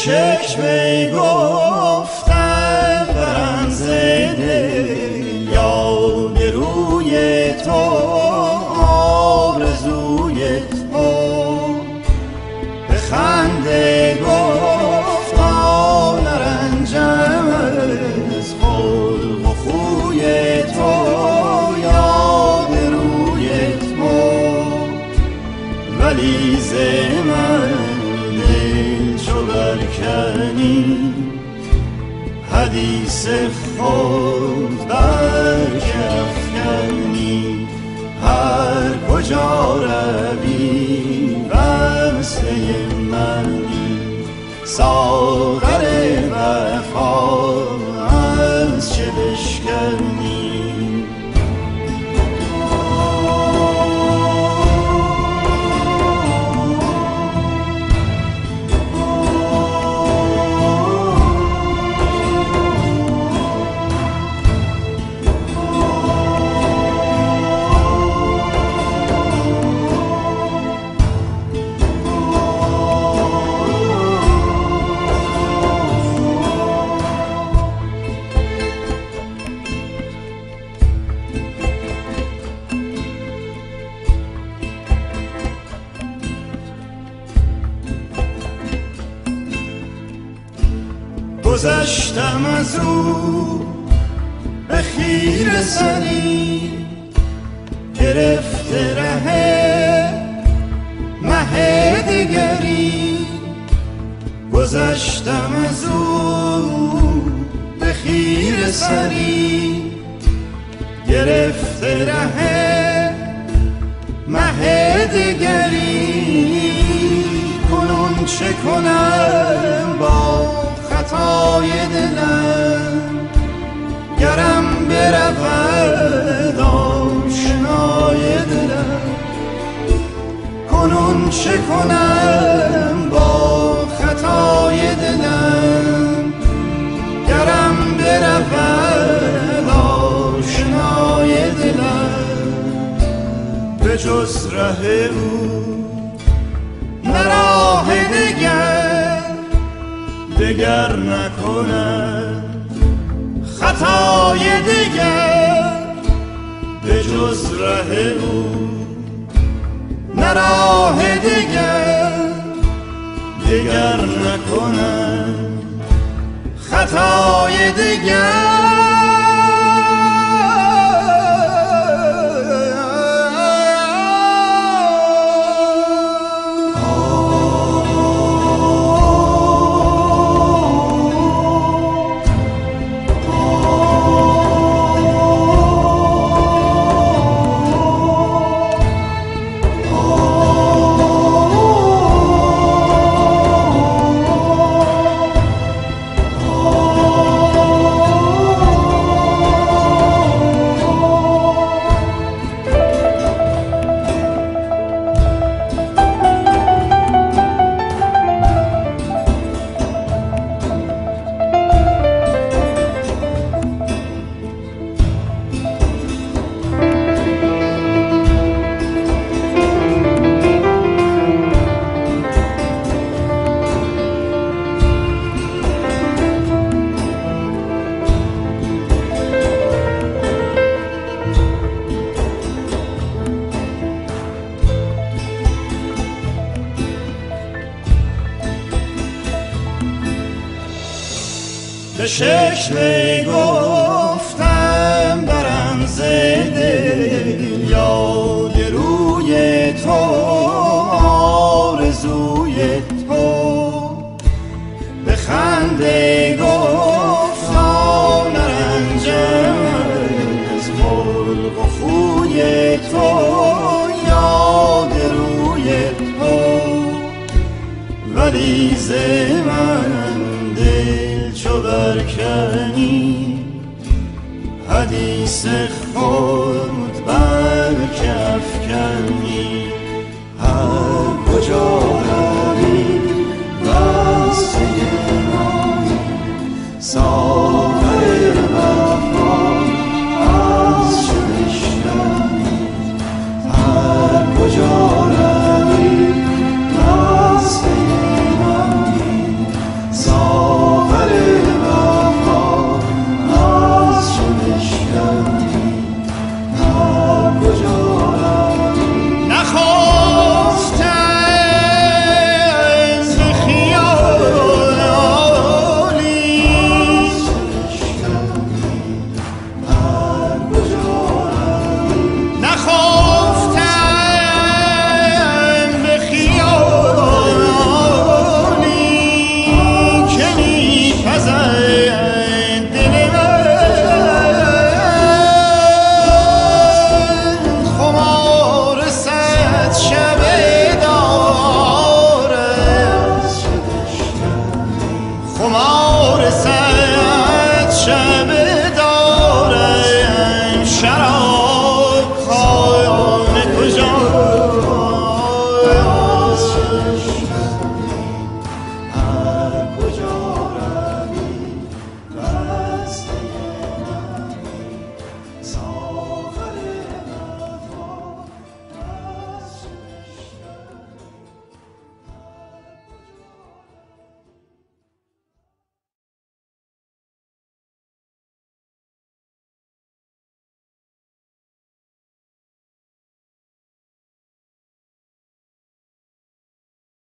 شکل گفتم برم زده یاد روی تو آرزوی تو به خنده گفتم نرنجم از خلق و خوی تو یاد روی تو ولی ز من برکنی حدیث خود برکفکنی هر کجا روی وصله منی ساغر وفا از چه بشکنی گذشتم از او به خیره سری گرفته ره مه دیگری گذشتم از او به خیره سری گرفته ره مه دیگری کنون چه کنم با خطای دلم گرم برود آشنای دلم کنون چه کنم با خطای دلم گرم برود آشنای دلم به جز ره او نه راه دگر نکند خطای دگر به جز ره او نه راه دگر نکند خطای دگر به شکل گفتم برم زده یاد روی تو آرزوی تو به خنده گفتم نرنجم از خلق و خوی تو یاد روی تو ولی ز من چو برکنی حدیث خود برکفکنی